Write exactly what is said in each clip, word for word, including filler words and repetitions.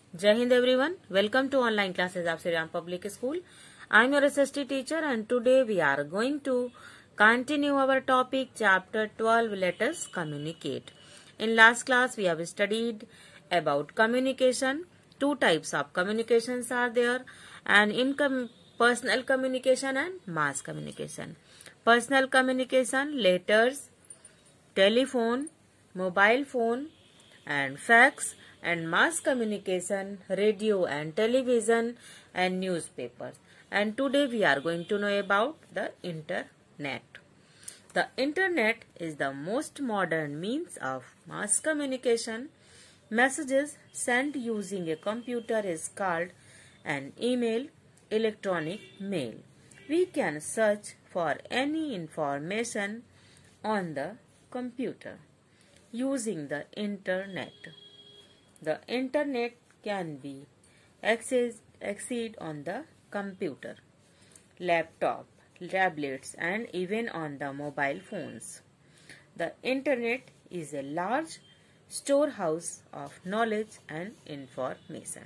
Jai Hind everyone. Welcome to online classes of Sri Ram Public School. I am your S S T teacher and today we are going to continue our topic chapter twelve. Let us communicate. In last class we have studied about communication. Two types of communications are there, and in com personal communication and mass communication. Personal communication, letters, telephone, mobile phone and fax, and mass communication, radio and television and newspapers. And today we are going to know about the internet. The internet is the most modern means of mass communication. Messages sent using a computer is called an email, electronic mail. We can search for any information on the computer using the internet. The internet can be accessed, accessed on the computer, laptop, tablets and even on the mobile phones. The internet is a large storehouse of knowledge and information.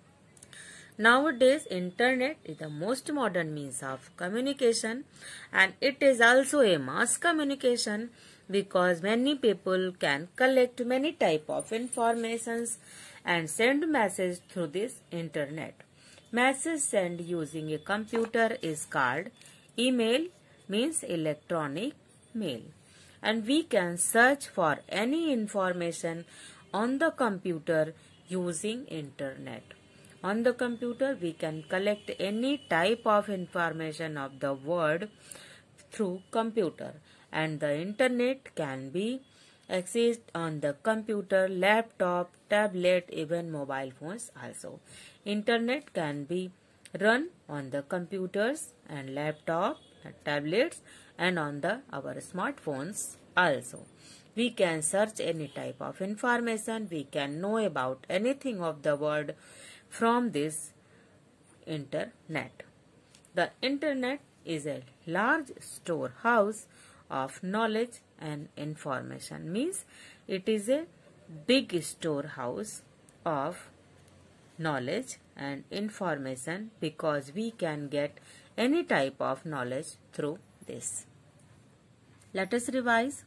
Nowadays, internet is the most modern means of communication, and it is also a mass communication because many people can collect many type of informations and send message through this internet. Message sent using a computer is called email, means electronic mail, and we can search for any information on the computer using internet. On the computer we can collect any type of information of the world through computer, and the internet can be accessed on the computer, laptop, tablet, even mobile phones also. Internet can be run on the computers and laptop, and tablets and on the our smartphones also. We can search any type of information, we can know about anything of the world from this internet. The internet is a large storehouse of knowledge and information, means it is a big storehouse of knowledge and information because we can get any type of knowledge through this. Let us revise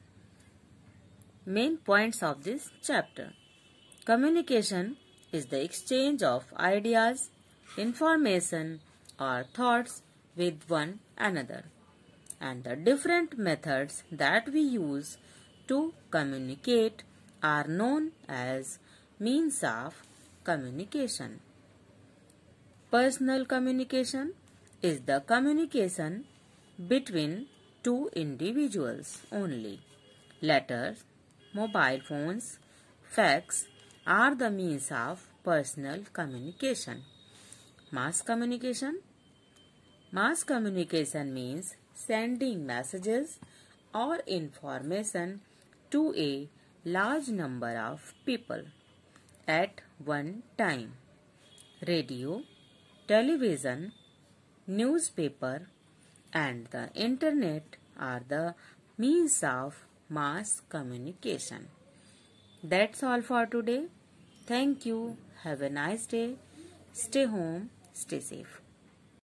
main points of this chapter. Communication is the exchange of ideas, information or thoughts with one another, and the different methods that we use to communicate are known as means of communication. Personal communication is the communication between two individuals only. Letters, mobile phones, fax are the means of personal communication. Mass communication. Mass communication means sending messages or information to a large number of people at one time. Radio, television, newspaper and the internet are the means of mass communication. That's all for today. Thank you. Have a nice day. Stay home. Stay safe.